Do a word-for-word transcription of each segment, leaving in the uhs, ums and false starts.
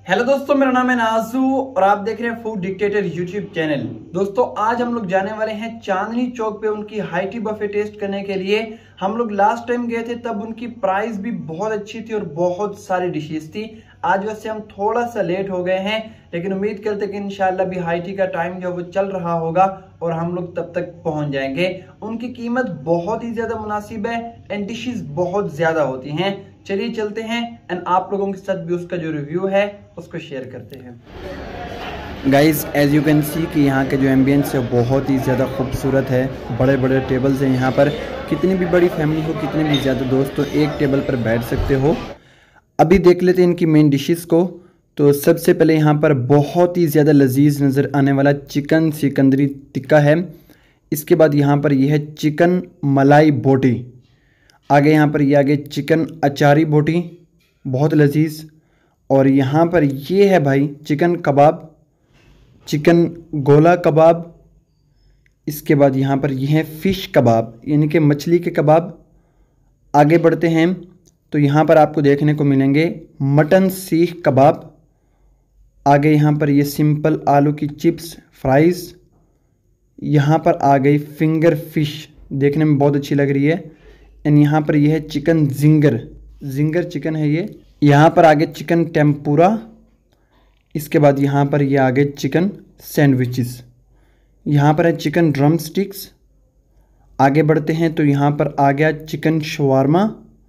Hello दोस्तों, मेरा नाम है नाजू और आप देख रहे हैं फूड डिक्टेटर यूट्यूब चैनल। दोस्तों आज हम लोग जाने वाले हैं चांदनी चौक पे उनकी हाई टी बफे टेस्ट करने के लिए। हम लोग लास्ट टाइम गए थे तब उनकी प्राइस भी बहुत अच्छी थी और बहुत सारी डिशेस थी। आज वैसे हम थोड़ा सा लेट हो गए हैं, लेकिन उम्मीद करते कि इंशाल्लाह भी हाई टी का टाइम जो वो चल रहा होगा और हम लोग तब तक पहुंच जाएंगे। उनकी कीमत बहुत ही ज्यादा मुनासिब है एंड डिशेस बहुत ज्यादा होती हैं। चलिए चलते हैं एंड आप लोगों के साथ भी उसका जो रिव्यू है उसको शेयर करते हैं। Guys as you can see कि यहाँ के जो एम्बियंस है बहुत ही ज़्यादा खूबसूरत है। बड़े बड़े टेबल्स हैं यहाँ पर। कितनी भी बड़ी फैमिली हो, कितने भी ज़्यादा दोस्त हो, एक टेबल पर बैठ सकते हो। अभी देख लेते हैं इनकी मेन डिशेस को। तो सबसे पहले यहाँ पर बहुत ही ज़्यादा लजीज नज़र आने वाला चिकन सिकंदरी टिक्का है। इसके बाद यहाँ पर यह है चिकन मलाई बोटी। आगे यहाँ पर ये आगे चिकन अचारी बोटी, बहुत लजीज। और यहाँ पर ये है भाई चिकन कबाब, चिकन गोला कबाब। इसके बाद यहाँ पर ये है फ़िश कबाब, यानी कि मछली के कबाब। आगे बढ़ते हैं तो यहाँ पर आपको देखने को मिलेंगे मटन सीख कबाब। आगे यहाँ पर ये सिंपल आलू की चिप्स फ्राइज़। यहाँ पर आ गई फिंगर फिश, देखने में बहुत अच्छी लग रही है। एंड यहाँ पर यह है चिकन जिंगर, जिंगर चिकन है ये। यहाँ पर आगे चिकन टेम्पुरा। इसके बाद यहाँ पर ये आगे चिकन सैंडविचेस। यहाँ पर है चिकन ड्रम स्टिक्स। आगे बढ़ते हैं तो यहाँ पर आ गया चिकन शवारमा।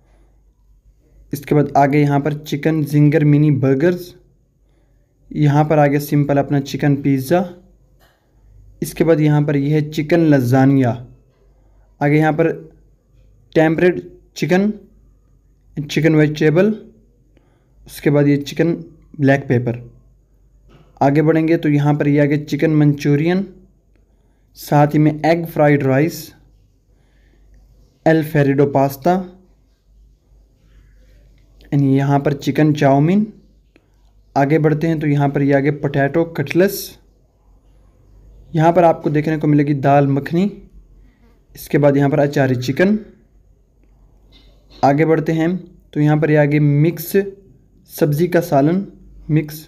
इसके बाद आगे यहाँ पर चिकन जिंगर मिनी बर्गर्स। यहाँ पर आगे सिंपल अपना चिकन पिज़्ज़ा। इसके बाद यहाँ पर यह है चिकन लजानिया। आगे यहाँ पर टेम्परेड चिकन, चिकन वेजिटेबल। उसके बाद ये चिकन ब्लैक पेपर। आगे बढ़ेंगे तो यहाँ पर ये आगे चिकन मंचूरियन, साथ ही में egg fried rice, alfredo pasta. And यहाँ पर चिकन चाउमीन। आगे बढ़ते हैं तो यहाँ पर ये आगे पोटैटो कटलेस। यहाँ पर आपको देखने को मिलेगी दाल मखनी। इसके बाद यहाँ पर अचारी चिकन। आगे बढ़ते हैं तो यहाँ पर ये आगे मिक्स सब्ज़ी का सालन मिक्स।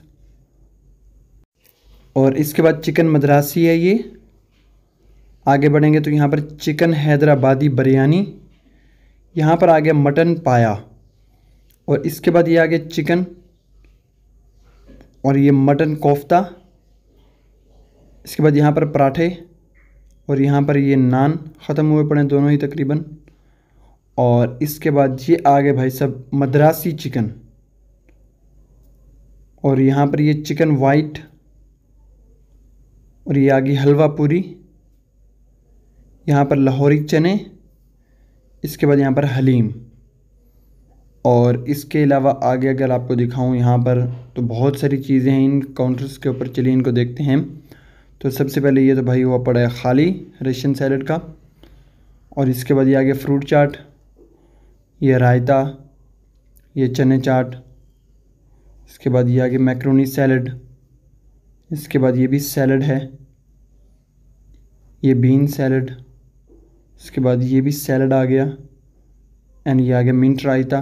और इसके बाद चिकन मद्रासी है ये। आगे बढ़ेंगे तो यहाँ पर चिकन हैदराबादी बिरयानी। यहाँ पर आ गया मटन पाया। और इसके बाद ये आ गया चिकन और ये मटन कोफ्ता। इसके बाद यहाँ पर पराठे और यहाँ पर ये नान ख़त्म हुए पड़े दोनों ही तकरीबन। और इसके बाद ये आ गए भाई सब मद्रासी चिकन। और यहाँ पर ये चिकन वाइट। और ये आ गई हलवा पूरी। यहाँ पर लाहौरी चने। इसके बाद यहाँ पर हलीम। और इसके अलावा आगे अगर आपको दिखाऊं यहाँ पर तो बहुत सारी चीज़ें हैं इन काउंटर्स के ऊपर। चलिए इनको देखते हैं। तो सबसे पहले ये तो भाई हुआ पड़ा है खाली रशियन सैलड का। और इसके बाद ये आगे फ्रूट चाट, ये रायता, ये चने चाट। इसके बाद ये आगे मैक्रोनी सैलड। इसके बाद ये भी सैलड है, ये बीन सैलड। इसके बाद ये भी सैलड आ गया। एंड ये आ गया मिंट रायता।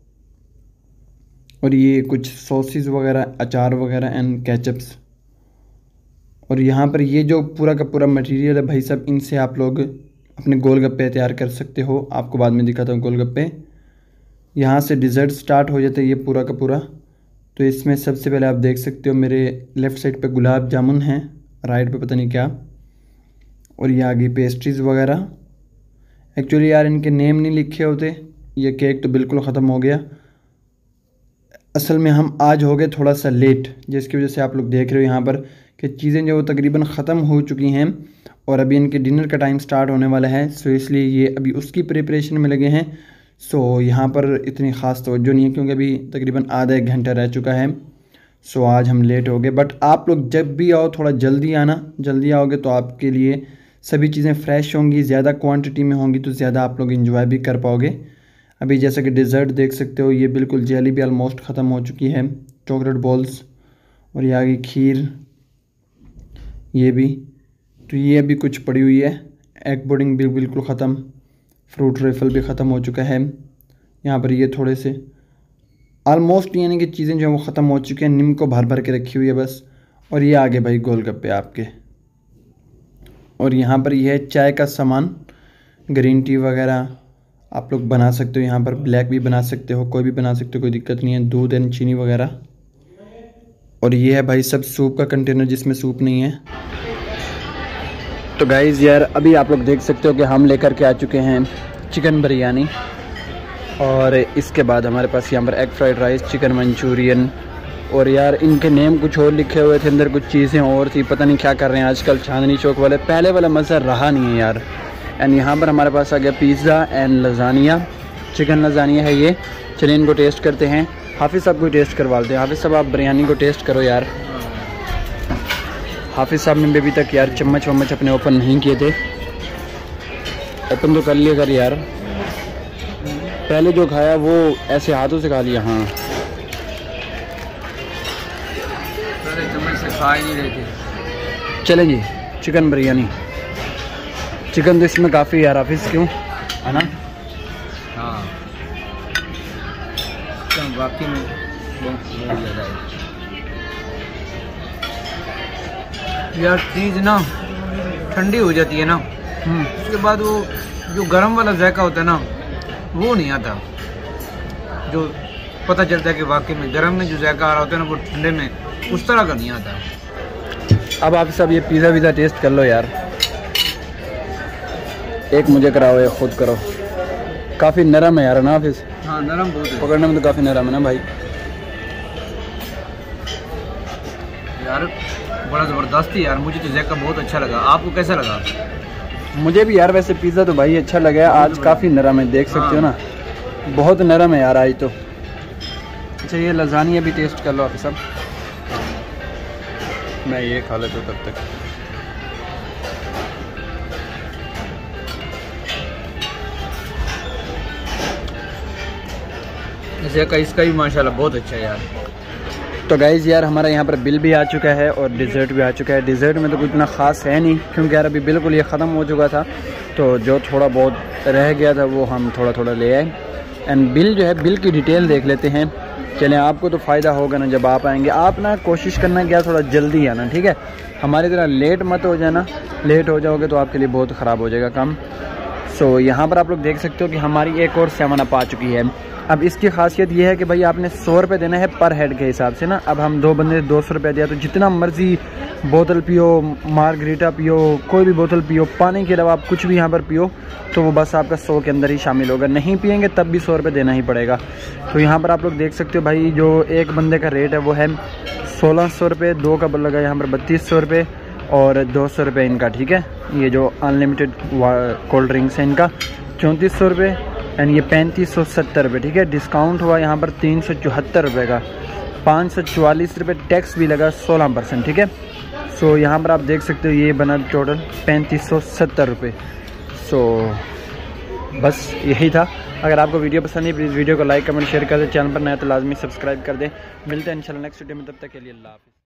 और ये कुछ सॉसेस वगैरह, अचार वगैरह एंड केचप्स। और यहाँ पर ये जो पूरा का पूरा मटेरियल है भाई साहब, इनसे आप लोग अपने गोलगप्पे तैयार कर सकते हो। आपको बाद में दिखाता हूँ गोलगप्पे। यहाँ से डिज़र्ट स्टार्ट हो जाता है ये पूरा का पूरा। तो इसमें सबसे पहले आप देख सकते हो मेरे लेफ़्ट साइड पे गुलाब जामुन हैं, राइट पे पता नहीं क्या। और ये आगे पेस्ट्रीज़ वगैरह। एक्चुअली यार इनके नेम नहीं लिखे होते। ये केक तो बिल्कुल ख़त्म हो गया। असल में हम आज हो गए थोड़ा सा लेट, जिसकी वजह से आप लोग देख रहे हो यहाँ पर कि चीज़ें जो तकरीबन ख़त्म हो चुकी हैं। और अभी इनके डिनर का टाइम स्टार्ट होने वाला है, सो इसलिए ये अभी उसकी प्रिपरेशन में लगे हैं। सो यहाँ पर इतनी ख़ास तवज्जो नहीं है क्योंकि अभी तकरीबन आधा एक घंटा रह चुका है। सो आज हम लेट हो गए। बट आप लोग जब भी आओ थोड़ा जल्दी आना। जल्दी आओगे तो आपके लिए सभी चीज़ें फ़्रेश होंगी, ज़्यादा क्वांटिटी में होंगी तो ज़्यादा आप लोग इंजॉय भी कर पाओगे। अभी जैसे कि डिज़र्ट देख सकते हो, ये बिल्कुल जेली भी ऑलमोस्ट ख़त्म हो चुकी है, चॉकलेट बॉल्स। और ये आगे खीर, ये भी। तो ये अभी कुछ पड़ी हुई है। एग पुडिंग भी बिल्कुल ख़त्म, फ्रूट रेफल भी ख़त्म हो चुका है। यहाँ पर ये थोड़े से ऑलमोस्ट यानी कि चीज़ें जो है वो ख़त्म हो चुकी हैं। नीम को भर भर के रखी हुई है बस। और ये आगे भाई गोलगप्पे आपके। और यहाँ पर यह है चाय का सामान, ग्रीन टी वगैरह आप लोग बना सकते हो। यहाँ पर ब्लैक भी बना सकते हो, कोई भी बना सकते हो, कोई दिक्कत नहीं है। दूध एंड चीनी वगैरह। और ये है भाई सब सूप का कंटेनर जिसमें सूप नहीं है। तो गाइज़ यार अभी आप लोग देख सकते हो कि हम लेकर के आ चुके हैं चिकन बिरयानी। और इसके बाद हमारे पास यहाँ पर egg fried rice, chicken manchurian. और यार इनके नेम कुछ और लिखे हुए थे, अंदर कुछ चीज़ें और थी, पता नहीं क्या कर रहे हैं आजकल चांदनी चौक वाले। पहले वाला मज़ा रहा नहीं है यार। एंड यहाँ पर हमारे पास आ गया pizza and lasagna, chicken lasagna है ये। चलिए इनको टेस्ट करते हैं। हाफिज़ साहब को टेस्ट करवा देते हैं। हाफिज़ साहब आप बिरयानी को टेस्ट करो यार। हाफिज़ साहब ने अभी तक यार चम्मच वम्मच अपने ओपन नहीं किए थे। ओपन तो कर लिया कर यार। पहले जो खाया वो ऐसे हाथों से खा लिया। हाँ चम्मच से खा ही नहीं रहे थे। चलें जी, चिकन बिरयानी। चिकन तो इसमें काफ़ी यार हाफिज़, क्यों है ना? हाँ वाकई में बहुत ज़्यादा है यार। चीज़ ना ठंडी हो जाती है ना, उसके बाद वो जो गर्म वाला जायका होता है ना वो नहीं आता। जो पता चलता है कि वाकई में गर्म में जो जायका आ रहा होता है ना वो ठंडे में उस तरह का नहीं आता। अब आप सब ये पिज़्ज़ा वीज़ा टेस्ट कर लो यार। एक मुझे कराओ, एक खुद करो। काफ़ी नरम है यार ना हाफिज़? हाँ नरम बहुत है, पकड़ने में तो काफ़ी नरम है ना भाई। यार बड़ा ज़बरदस्त है यार। मुझे तो जायका बहुत अच्छा लगा। आपको कैसा लगा? मुझे भी यार वैसे पिज़्ज़ा तो भाई अच्छा लगा। आज काफ़ी नरम है, देख सकते हो ना, बहुत नरम है यार आज तो। अच्छा ये लज़ानिया भी टेस्ट कर लो आप सब। मैं ये खा लेता हूँ तब तक। जायका इसका भी माशाल्लाह बहुत अच्छा है यार। तो गाइज़ यार हमारा यहाँ पर बिल भी आ चुका है और डिज़र्ट भी आ चुका है। डिज़र्ट में तो कुछ इतना ख़ास है नहीं क्योंकि यार अभी बिल्कुल ये ख़त्म हो चुका था। तो जो थोड़ा बहुत रह गया था वो हम थोड़ा थोड़ा ले आए। एंड बिल जो है, बिल की डिटेल देख लेते हैं। चलें, आपको तो फ़ायदा होगा ना जब आप आएंगे। आप ना कोशिश करना क्या थोड़ा जल्दी आना, ठीक है? हमारी तरह लेट मत हो जाना। लेट हो जाओगे तो आपके लिए बहुत ख़राब हो जाएगा काम। सो यहाँ पर आप लोग देख सकते हो कि हमारी एक और सेवन अप आ चुकी है। अब इसकी खासियत ये है कि भाई आपने सौ रुपये देना है पर हेड के हिसाब से ना। अब हम दो बंदे दो सौ रुपये दिया तो जितना मर्जी बोतल पियो, मार्गरीटा पियो, कोई भी बोतल पियो, पानी के अलावा आप कुछ भी यहाँ पर पियो तो वो बस आपका सौ के अंदर ही शामिल होगा। नहीं पियेंगे तब भी सौ रुपये देना ही पड़ेगा। तो यहाँ पर आप लोग देख सकते हो भाई जो एक बंदे का रेट है वो है सोलह सौ रुपये, दो का लगा यहाँ पर बत्तीस सौ रुपये और दो सौ रुपये इनका, ठीक है? ये जो अनलिमिटेड कोल्ड ड्रिंक्स है इनका चौंतीस सौ रुपये एंड ये पैंतीस सौ सत्तर रुपये, ठीक है? डिस्काउंट हुआ यहाँ पर तीन सौ चौहत्तर रुपये का, पाँच सौ चवालीस रुपये टैक्स भी लगा सोलह परसेंट, ठीक है? सो यहाँ पर आप देख सकते हो ये बना टोटल पैंतीस सौ सत्तर रुपये। सो बस यही था। अगर आपको वीडियो पसंद है प्लीज़ वीडियो को लाइक कमेंट शेयर कर दें। चैनल पर नया तो लाजमी सब्सक्राइब कर दें। मिलते हैं इंशाल्लाह नेक्स्ट वीडियो में, तब तक के लिए अल्लाह हाफ़िज़।